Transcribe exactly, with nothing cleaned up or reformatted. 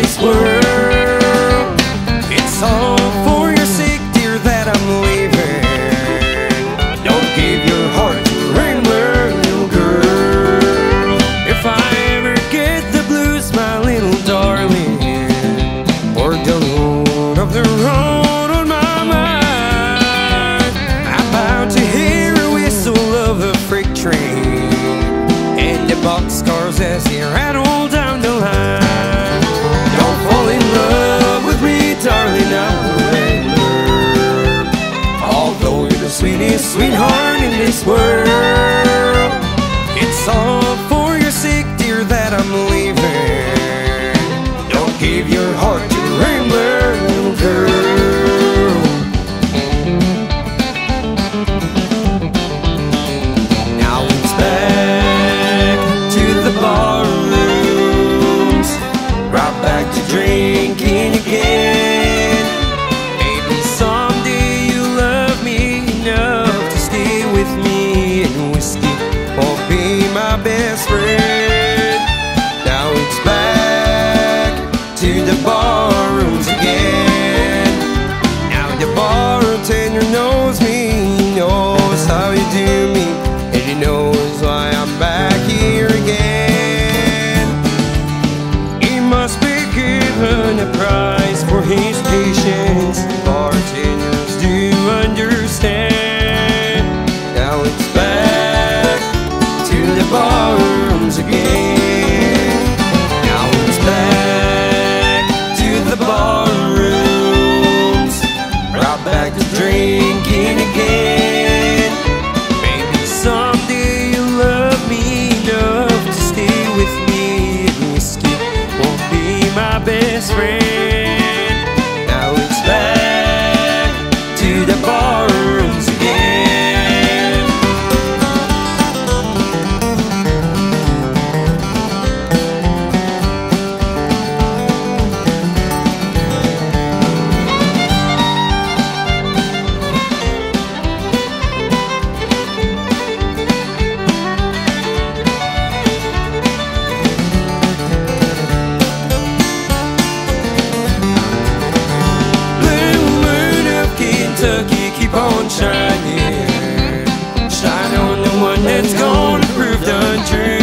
this world. It's all for your sake, dear, that I'm leaving. Don't give your heart to a rambler, little girl. If I ever get the blues, my little darling, or the load of the road on my mind, I'm about to hear a whistle of a freight train and the boxcars as they rattle down the line. Don't fall in love with me, darling, I'm a rambler. Although you're the sweetest sweetheart in this world, it's all for your sake, dear, that I'm leaving. Don't give your heart to a rambler, little girl. Now it's back to the bar rooms, right back to drinking again. Maybe someday you'll love me enough to stay with me, and whiskey will be my best friend. Now it's back to the bar rooms again. Now the bartender knows me, he knows how you do me, and he knows why I'm back here again. He must be given a prize for his patience. Bartenders do understand. Now it's back to the bar rooms again. Now it's back to the bar rooms, right back to drinking again. Maybe someday you'll love me enough to stay with me, and whiskey won't be my best friend. Now it's back to the bar rooms again. Kentucky, keep on shining. Shine on the one that's gonna prove the truth.